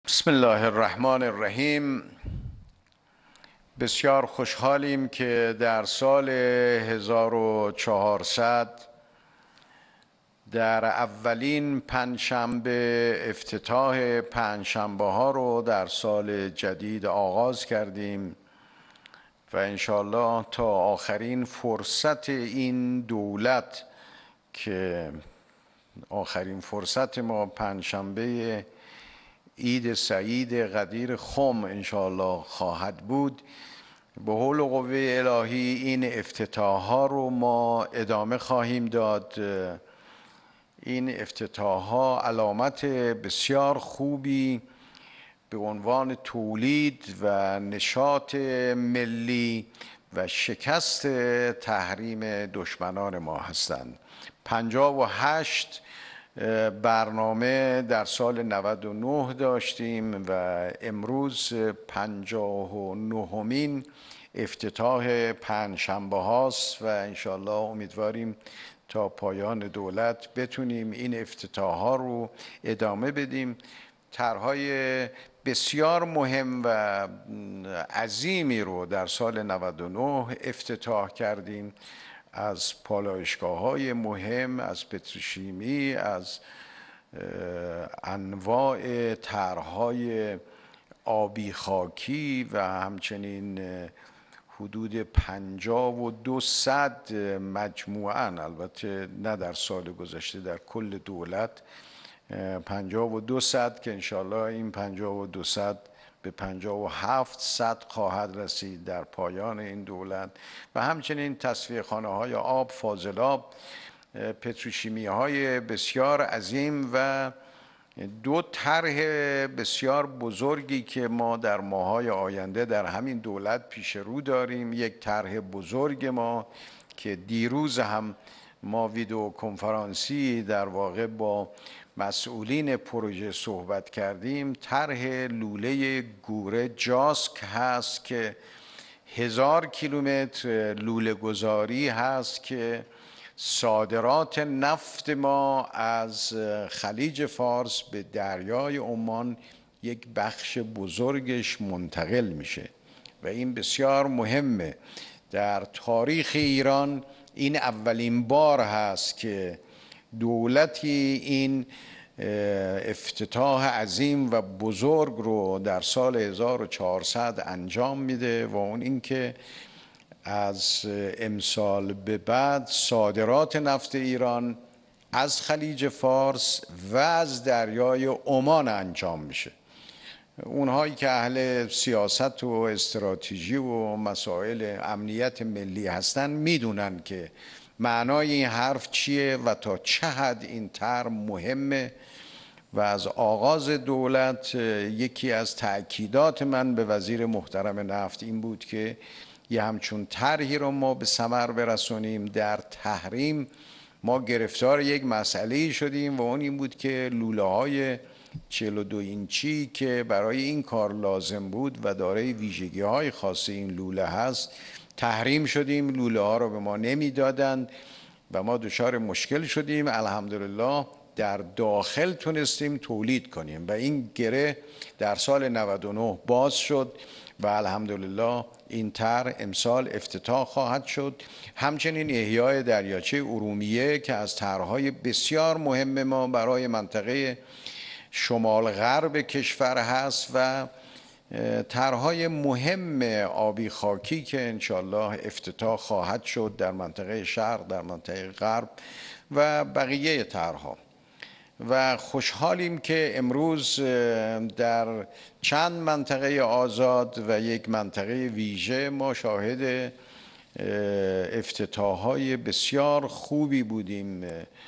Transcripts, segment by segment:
بسم الله الرحمن الرحیم. بسیار خوشحالیم که در سال 1400 در اولین پنجشنبه افتتاح پنجشنبه ها رو در سال جدید آغاز کردیم و انشالله تا آخرین فرصت این دولت که آخرین فرصت ما پنجشنبه عید سعید قدیر خم انشاءالله خواهد بود. به حول و قوه الهی این افتتاح ها رو ما ادامه خواهیم داد. این افتتاح ها علامت بسیار خوبی به عنوان تولید و نشاط ملی و شکست تحریم دشمنان ما هستند. 58 برنامه در سال 99 داشتیم و امروز 59مین افتتاح پنجشنبه هاست و انشالله امیدواریم تا پایان دولت بتونیم این افتتاح ها رو ادامه بدیم. طرح‌های بسیار مهم و عظیمی رو در سال 99 افتتاح کردیم، از پالایشگاه‌های مهم، از پتروشیمی، از انواع طرح‌های آبی خاکی و همچنین حدود 52 مجموعاً، البته نه در سال گذشته، در کل دولت 52 که انشالله این 52 به 57 خواهد رسید در پایان این دولت و همچنین تصفیه خانه های آب، فاضلاب، پتروشیمی های بسیار عظیم و 2 طرح بسیار بزرگی که ما در ماهای آینده در همین دولت پیش رو داریم. یک طرح بزرگ ما که دیروز هم ما ویدیو کنفرانسی در واقع با مسئولین پروژه صحبت کردیم، طرح لوله گوره جاسک هست که 1000 کیلومتر لوله گذاری هست که صادرات نفت ما از خلیج فارس به دریای عمان یک بخش بزرگش منتقل میشه و این بسیار مهمه. در تاریخ ایران این اولین بار هست که دولتی این افتتاح عظیم و بزرگ رو در سال 1400 انجام میده و اون اینکه از امسال به بعد صادرات نفت ایران از خلیج فارس و از دریای عمان انجام میشه. اونهایی که اهل سیاست و استراتژی و مسائل امنیت ملی هستن میدونن که معنای این حرف چیه و تا چه حد این طرح مهمه و از آغاز دولت یکی از تأکیدات من به وزیر محترم نفت این بود که یه همچون طرحی رو ما به ثمر برسونیم. در تحریم ما گرفتار یک مسئله شدیم و اون این بود که لوله های 42 اینچی که برای این کار لازم بود و دارای ویژگی های خاص این لوله هست تحریم شدیم. لوله ها رو به ما نمیدادند و ما دچار مشکل شدیم. الحمدلله در داخل تونستیم تولید کنیم و این گره در سال 99 باز شد و الحمدلله این طرح امسال افتتاح خواهد شد. همچنین احیای دریاچه ارومیه که از طرح‌های بسیار مهم ما برای منطقه شمال غرب کشور هست و طرح‌های مهم آبی خاکی که انشالله افتتاح خواهد شد در منطقه شرق، در منطقه غرب و بقیه طرح‌ها. و خوشحالیم که امروز در چند منطقه آزاد و یک منطقه ویژه ما شاهد افتتاح‌های بسیار خوبی بودیم.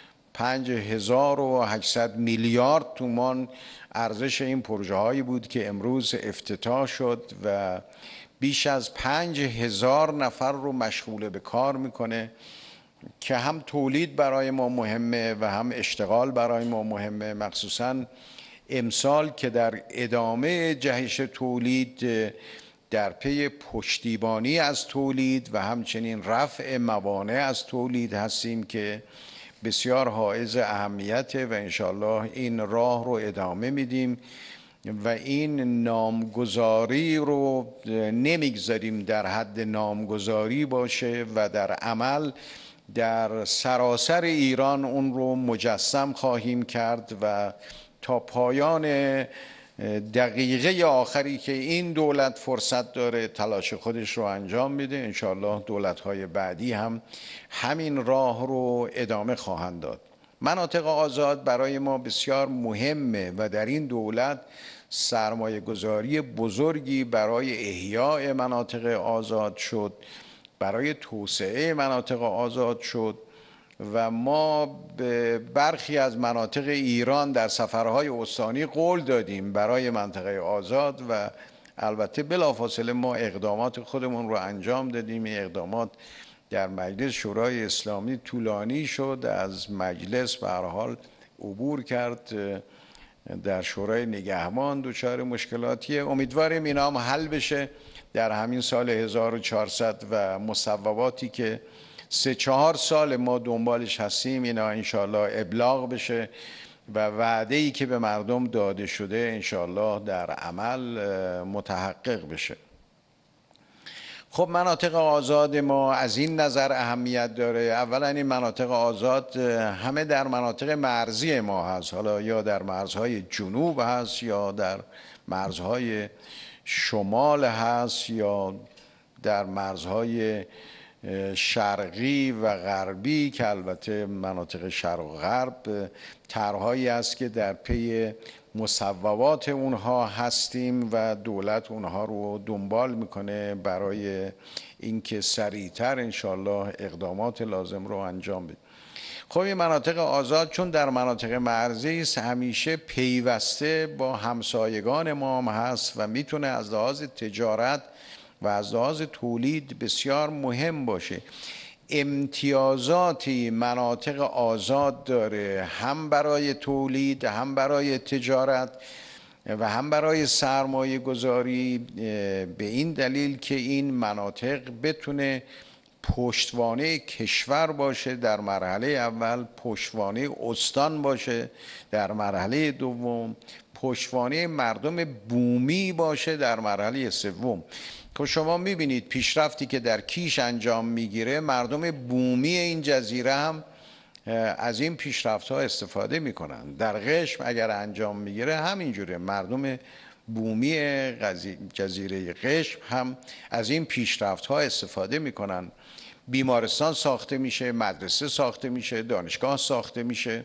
5800 میلیارد تومان ارزش این پروژه هایی بود که امروز افتتاح شد و بیش از 5000 نفر رو مشغول به کار میکنه که هم تولید برای ما مهمه و هم اشتغال برای ما مهمه، مخصوصاً امسال که در ادامه جهش تولید در پی پشتیبانی از تولید و همچنین رفع موانع از تولید هستیم که بسیار حائز اهمیته و انشالله این راه رو ادامه میدیم. و این نامگذاری رو نمیگذاریم در حد نامگذاری باشه و در عمل در سراسر ایران اون رو مجسم خواهیم کرد و تا پایان دقیقه آخری که این دولت فرصت داره تلاش خودش رو انجام میده. انشاءالله دولت‌های بعدی هم همین راه رو ادامه خواهند داد. مناطق آزاد برای ما بسیار مهمه و در این دولت سرمایه گذاری بزرگی برای احیاء مناطق آزاد شد، برای توسعه مناطق آزاد شد و ما به برخی از مناطق ایران در سفرهای استانی قول دادیم برای منطقه آزاد و البته بلافاصله ما اقدامات خودمون رو انجام دادیم. این اقدامات در مجلس شورای اسلامی طولانی شد، از مجلس به هر حال عبور کرد، در شورای نگهبان دچار مشکلاتیه. امیدواریم اینا هم حل بشه در همین سال 1400 و مصوباتی که 3-4 سال ما دنبالش هستیم اینا انشالله ابلاغ بشه و وعده‌ای که به مردم داده شده انشالله در عمل متحقق بشه. خب مناطق آزاد ما از این نظر اهمیت داره. اولا این مناطق آزاد همه در مناطق مرزی ما هست، حالا یا در مرزهای جنوب هست یا در مرزهای شمال هست یا در مرزهای شرقی و غربی که البته مناطق شرق و غرب طرحهایی است که در پی مصوبات اونها هستیم و دولت اونها رو دنبال میکنه برای اینکه سریعتر انشالله اقدامات لازم رو انجام بده. خب این مناطق آزاد چون در مناطق مرزی است همیشه پیوسته با همسایگان ما هم هست و میتونه از لحاظ تجارت و از لحاظ تولید بسیار مهم باشه. امتیازاتی مناطق آزاد داره، هم برای تولید، هم برای تجارت و هم برای سرمایه گذاری، به این دلیل که این مناطق بتونه پشتوانه کشور باشه، در مرحله اول پشتوانه استان باشه، در مرحله دوم پشتوانه مردم بومی باشه، در مرحله سوم. که شما میبینید پیشرفتی که در کیش انجام میگیره، مردم بومی این جزیره هم از این پیشرفت ها استفاده میکنن. در قشم اگر انجام میگیره همینجوره، مردم بومی جزیره قشم هم از این پیشرفت ها استفاده میکنن. بیمارستان ساخته میشه، مدرسه ساخته میشه، دانشگاه ساخته میشه،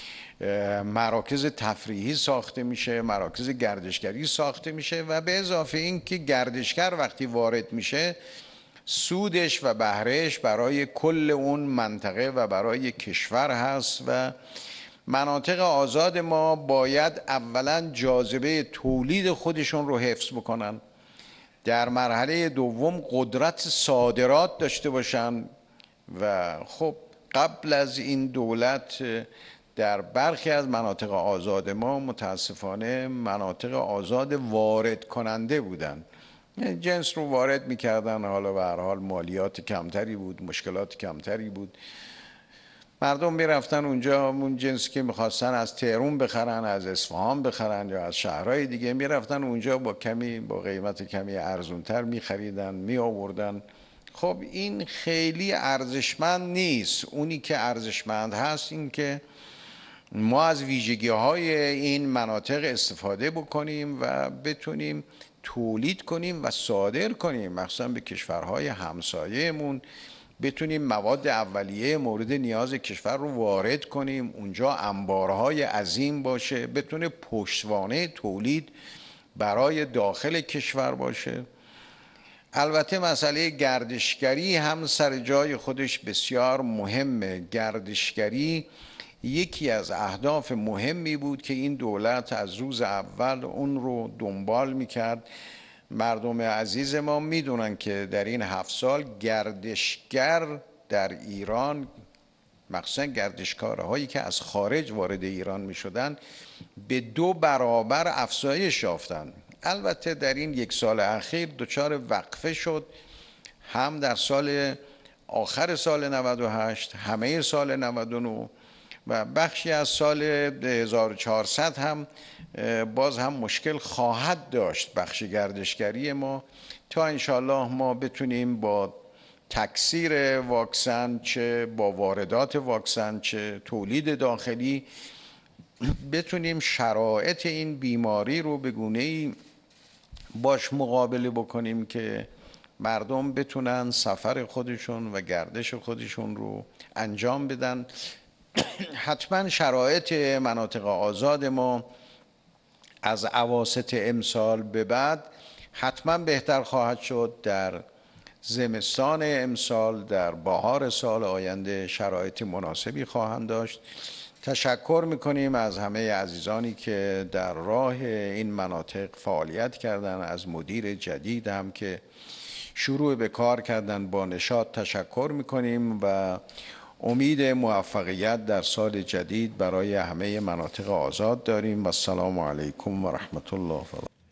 مراکز تفریحی ساخته میشه، مراکز گردشگری ساخته میشه و به اضافه این که گردشگر وقتی وارد میشه سودش و بهرهش برای کل اون منطقه و برای کشور هست. و مناطق آزاد ما باید اولا جاذبه تولید خودشون رو حفظ بکنن، در مرحله دوم قدرت صادرات داشته باشن و خب قبل از این دولت در برخی از مناطق آزاد ما متاسفانه مناطق آزاد وارد کننده بودن، جنس رو وارد میکردن، حالا به هر حال مالیات کمتری بود، مشکلات کمتری بود، مردم میرفتن اونجا اون جنسی که میخواستن از تهران بخرن، از اصفهان بخرن یا از شهرهای دیگه میرفتن اونجا با قیمت کمی ارزونتر میخریدن میآوردن. خب این خیلی ارزشمند نیست. اونی که ارزشمند هست این که ما از ویژگی های این مناطق استفاده بکنیم و بتونیم تولید کنیم و صادر کنیم، مخصوصا به کشورهای همسایه‌مون بتونیم مواد اولیه مورد نیاز کشور رو وارد کنیم، اونجا انبارهای عظیم باشه، بتونه پشتوانه تولید برای داخل کشور باشه. البته مسئله گردشگری هم سر جای خودش بسیار مهمه. گردشگری یکی از اهداف مهمی بود که این دولت از روز اول اون رو دنبال میکرد. مردم عزیز ما میدونن که در این 7 سال گردشگر در ایران، مخصوصا گردشکارهایی که از خارج وارد ایران میشدن، به 2 برابر افزایش یافتن. البته در این 1 سال اخیر دچار وقفه شد، هم در آخر سال 98 همه سال 99 و بخشی از سال 1400 هم باز هم مشکل خواهد داشت بخش گردشگری ما، تا انشالله ما بتونیم با تکثیر واکسن، چه با واردات واکسن چه تولید داخلی، بتونیم شرایط این بیماری رو به گونه‌ای باش مقابله بکنیم که مردم بتونن سفر خودشون و گردش خودشون رو انجام بدن. حتما شرایط مناطق آزاد ما از اواسط امسال به بعد حتما بهتر خواهد شد. در زمستان امسال، در بهار سال آینده شرایط مناسبی خواهند داشت. تشکر میکنیم از همه عزیزانی که در راه این مناطق فعالیت کردن، از مدیر جدید هم که شروع به کار کردن با نشاط تشکر میکنیم و امید موفقیت در سال جدید برای همه مناطق آزاد داریم. و السلام علیکم و رحمت الله و